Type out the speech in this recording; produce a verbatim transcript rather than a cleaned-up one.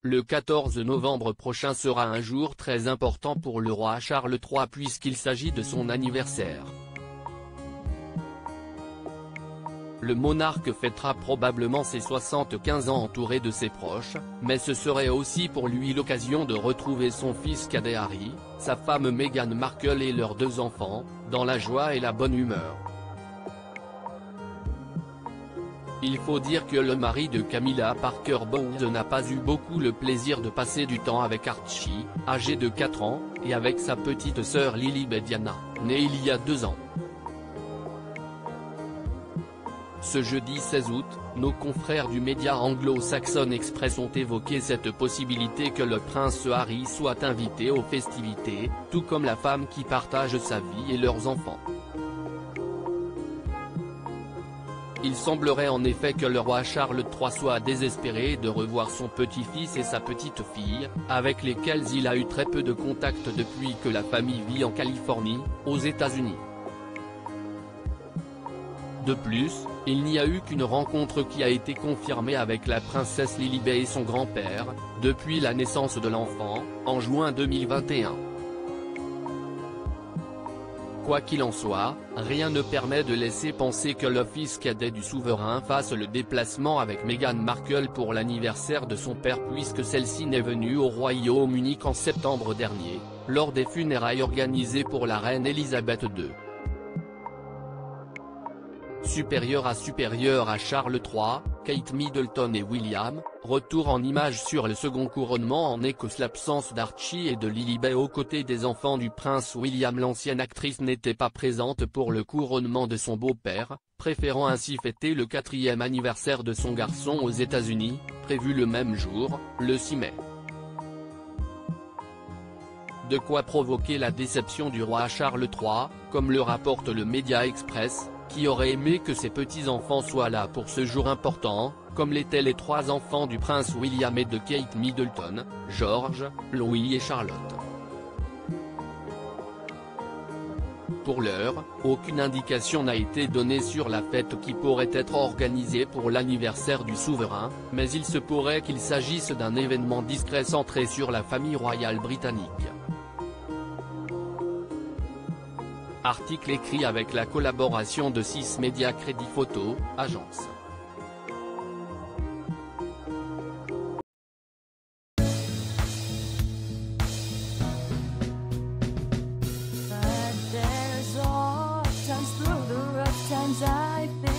Le quatorze novembre prochain sera un jour très important pour le roi Charles trois puisqu'il s'agit de son anniversaire. Le monarque fêtera probablement ses soixante-quinze ans entouré de ses proches, mais ce serait aussi pour lui l'occasion de retrouver son fils cadet Harry, sa femme Meghan Markle et leurs deux enfants, dans la joie et la bonne humeur. Il faut dire que le mari de Camilla Parker Bowles n'a pas eu beaucoup le plaisir de passer du temps avec Archie, âgé de quatre ans, et avec sa petite sœur Lilibet Diana, née il y a deux ans. Ce jeudi seize août, nos confrères du média Anglo-Saxon Express ont évoqué cette possibilité que le prince Harry soit invité aux festivités, tout comme la femme qui partage sa vie et leurs enfants. Il semblerait en effet que le roi Charles trois soit désespéré de revoir son petit-fils et sa petite-fille, avec lesquels il a eu très peu de contact depuis que la famille vit en Californie, aux États-Unis. De plus, il n'y a eu qu'une rencontre qui a été confirmée avec la princesse Lilibet et son grand-père, depuis la naissance de l'enfant, en juin deux mille vingt et un. Quoi qu'il en soit, rien ne permet de laisser penser que le fils cadet du souverain fasse le déplacement avec Meghan Markle pour l'anniversaire de son père puisque celle-ci n'est venue au Royaume-Uni qu'en septembre dernier, lors des funérailles organisées pour la reine Elisabeth deux. Supérieur à supérieur à Charles trois, Kate Middleton et William, retour en images sur le second couronnement en Écosse. L'absence d'Archie et de Lilibet aux côtés des enfants du prince William. L'ancienne actrice n'était pas présente pour le couronnement de son beau-père, préférant ainsi fêter le quatrième anniversaire de son garçon aux États-Unis, prévu le même jour, le six mai. De quoi provoquer la déception du roi Charles trois, comme le rapporte le Média Express, qui aurait aimé que ses petits-enfants soient là pour ce jour important, comme l'étaient les trois enfants du prince William et de Kate Middleton, George, Louis et Charlotte. Pour l'heure, aucune indication n'a été donnée sur la fête qui pourrait être organisée pour l'anniversaire du souverain, mais il se pourrait qu'il s'agisse d'un événement discret centré sur la famille royale britannique. Article écrit avec la collaboration de six Media Crédit Photo, agence. But there's all times through the rough times I think